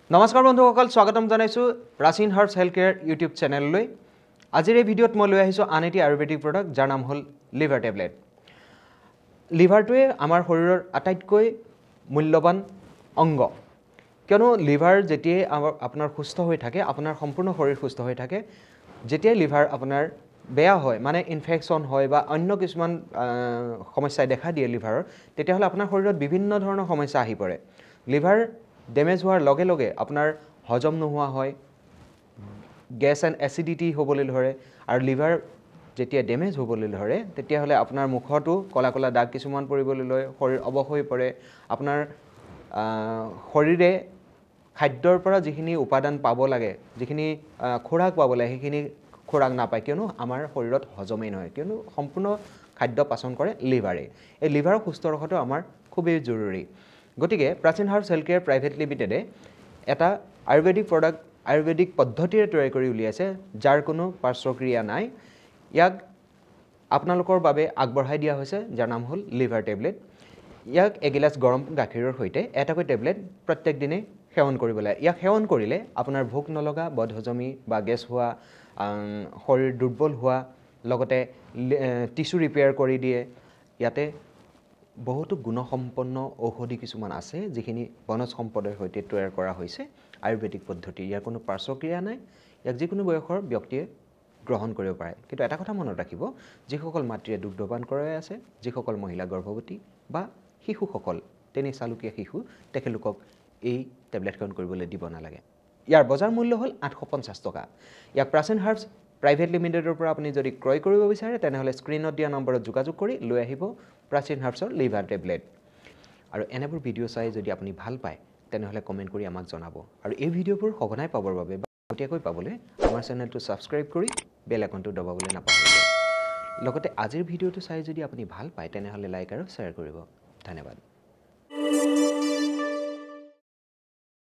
নমস্কাৰ বন্ধুসকল স্বাগতম জনাইছো Prachin Herbs Health Care YouTube চেনেললৈ আজিৰ এই ভিডিঅ'ত মই লৈ আহিছো আন এটি আয়ুৰ্বেদিক প্ৰডাক্ট যাৰ নাম হ'ল লিভাৰ টেবলেট লিভাৰটোৱে আমাৰ শৰীৰৰ আটাইতকৈ মূল্যৱান অংগ কিয়নো লিভাৰ যেতিয়াই আপোনাৰ সুস্থ হৈ থাকে আপোনাৰ সম্পূৰ্ণ শৰীৰ সুস্থ হৈ থাকে যেতিয়াই লিভাৰ আপোনাৰ বেয়া হয় মানে ইনফেকশন হয় বা অন্য কিছুমান সমস্যাই দেখা দিয়ে লিভাৰৰ তেতিয়াহলে আপোনাৰ শৰীৰত বিভিন্ন ধৰণৰ সমস্যা আহি পৰে লিভাৰ ড্যামেজ হোৱাৰ লগে লগে আপোনাৰ হজম নোহোৱা হয় গ্যাস এন্ড এসিডিটি হ'বলৈ ধৰে আৰু লিভাৰ যেতিয়া ড্যামেজ হ'বলৈ ধৰে তেতিয়াহলে আপোনাৰ মুখটো কলা কলা দাগ কিছুমান পৰিবলৈ লয় শৰীৰ অবশ হৈ পৰে আপোনাৰ শৰীৰে খাদ্যৰ পৰা যিখিনি উপাদান পাব লাগে যিখিনি খোৰাক পাব লাগে সেইখিনি খোৰাক নাপায় কিয়নো আমাৰ শৰীৰত হজমেই নহয় কিয়নো সম্পূৰ্ণ খাদ্য পাচন কৰে লিভাৰে এই লিভাৰক সুস্থ ৰখাটো আমাৰ খুবেই জৰুৰী গতিকে প্ৰাচীন হাৰ্বছ হেল্থ কেয়াৰ প্ৰাইভেট লিমিটেডে এটা আয়ুৰ্বেদিক প্ৰডাক্ট আয়ুৰ্বেদিক পদ্ধতিৰে তৈয়াৰ কৰি উলিয়াইছে যাৰ কোনো পাৰ্শ্বক্ৰিয়া নাই ইয়াক আপোনালোকৰ বাবে আগবঢ়াই দিয়া হৈছে যাৰ নাম হ'ল লিভাৰ টেবলেট ইয়াক এগিলাস গৰম গাখীৰৰ সৈতে এটাকৈ টেবলেট প্ৰত্যেক দিনে সেৱন কৰিব লাগে ইয়াক সেৱন কৰিলে আপোনাৰ ভোক নলগা বদহজমি বা গেছ হোৱা শৰীৰ দুৰ্বল হোৱা লগতে টিস্যু ৰিপেয়াৰ কৰি দিয়ে ইয়াতে বহুতো গুণসম্পন্ন ঔষধি কিছুমান আছে যিখিনি বনজ সম্পদৰ সৈতে তৈয়াৰ কৰা হৈছে আয়ুৰ্বেদিক পদ্ধতি ইয়াৰ কোনো পাৰ্শ্বক্ৰিয়া নাই ইয়াক যিকোনো বয়সৰ ব্যক্তিয়ে গ্ৰহণ কৰিব পাৰে কিন্তু এটা কথা মনত ৰাখিব যিসকল মাতৃয়ে দুগ্ধপান কৰাই আছে যিসকল মহিলা গৰ্ভৱতী বা শিশুসকল তেনে চালুকীয়া শিশু তেখেতলোকক এই টেবলেটখন কৰিবলৈ দিব নালাগে ইয়াৰ বজাৰ মূল্য হ'ল 850 টকা ইয়াক প্ৰাচীন হাৰ্বছ প্ৰাইভেট লিমিটেডৰ পৰা আপুনি যদি ক্ৰয় কৰিব বিচাৰে তেনেহলে স্ক্ৰিনত দিয়া নম্বৰত যোগাযোগ কৰি লৈ আহিব প্ৰাচীন হাৰ্বছৰ লিভাৰ টেবলেট আৰু এনেবোৰ ভিডিঅ' চাই যদি আপুনি ভাল পায় তেনেহলে কমেন্ট কৰি আমাক জনাব আৰু এই ভিডিঅ'বোৰ সঘনাই পাবৰ বাবে বা আগতীয়াকৈ পাবলৈ আমাৰ চেনেলটো সাবস্ক্ৰাইব কৰি বেল আইকনটো দবাবলৈ নাপাহৰিব লগতে আজিৰ ভিডিঅ'টো চাই যদি আপুনি ভাল পায় তেনেহলে লাইক আৰু শ্বেয়াৰ কৰিব ধন্যবাদ